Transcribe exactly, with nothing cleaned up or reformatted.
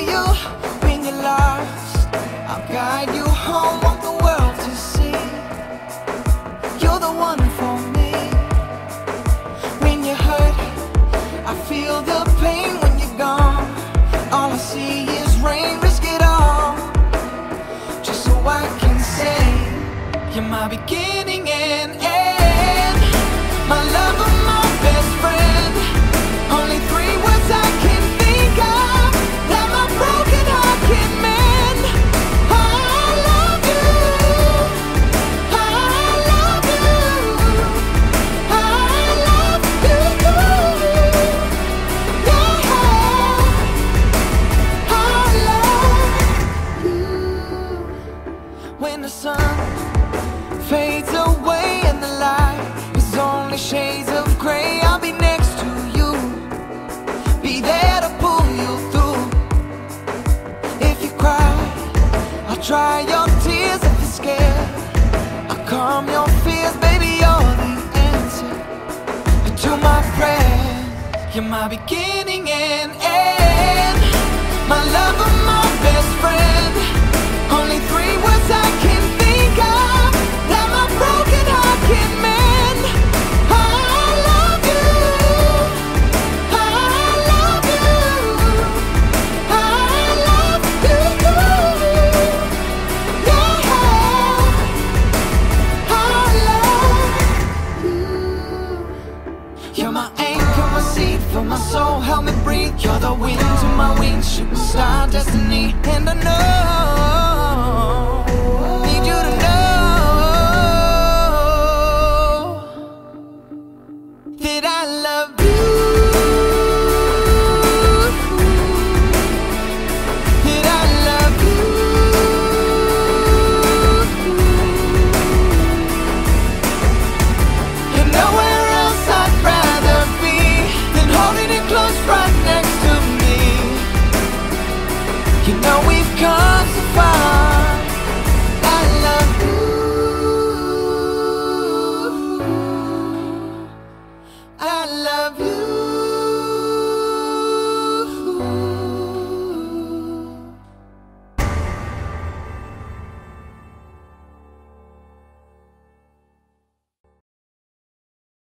you when you're lost. I'll guide you home, want the world to see. You're the one for me. When you're hurt, I feel the pain when you're gone. All I see is rain, risk it all, just so I can say you're my beginning and end, my lover, my best friend. Only three words I can think of that my broken heart can mend. I love you, I love you, I love you, yeah, I love you. When the sun fades away and the light is only shades of gray, I'll be next to you, be there to pull you through. If you cry, I'll dry your tears. If you're scared, I'll calm your fears. Baby, you're the answer to my prayers. You're my beginning and end, my lover, my best friend. Only three words I can think of that my broken heart can mend. I love you, I love you, I love you, yeah, I love you. You're my anchor, my seat for my soul, help me breathe. You're the wind to my wings, shooting star destiny. And I know, need you to know that I love you, that I love you. And nowhere else I'd rather be than holding it close right next to me. You know we've come so far.